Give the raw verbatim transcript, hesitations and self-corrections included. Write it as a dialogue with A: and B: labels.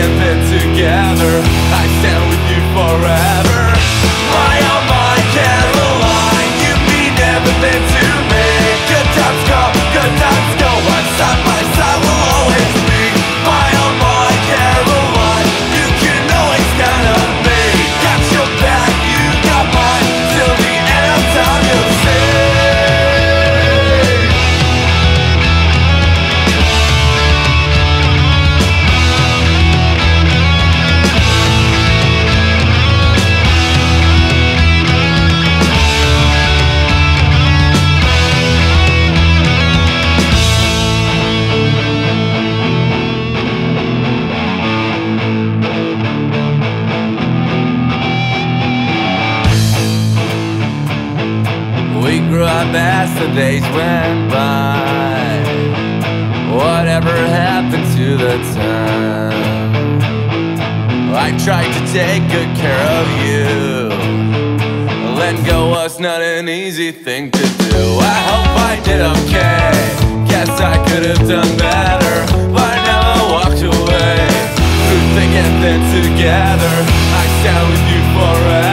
A: and then together I stand with you forever. My oh my Caroline, you mean everything to me. Good times come, good times go, and side by side we'll always be. My oh my Caroline, you can always count on me. Got your back, you got mine, till the end of time you'll see. We grew up as the days went by. Whatever happened to the time? I tried to take good care of you. Letting go was not an easy thing to do. I hope I did okay. Guess I could have done better. By now I walked away. Through thick and thin together I stand with you forever.